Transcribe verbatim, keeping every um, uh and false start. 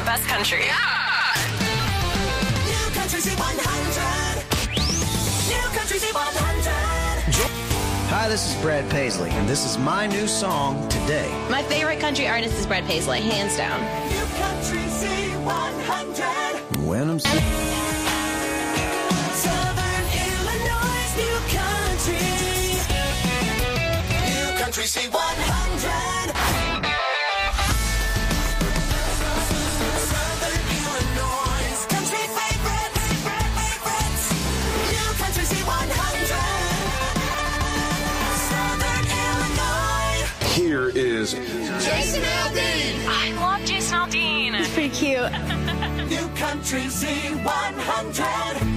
best country. Yeah! New Country Z one hundred. New Country Z one hundred. Hi, this is Brad Paisley, and this is my new song, Today. My favorite country artist is Brad Paisley, hands down. New Country Z one hundred. When I'm Southern Illinois, New Country. New Country Z one hundred. Southern Illinois, country favorites, favorites. New Country Z one hundred. Southern Illinois. Here is Jason Aldean. I love Jason Aldean. He's pretty cute. New Country Z one hundred.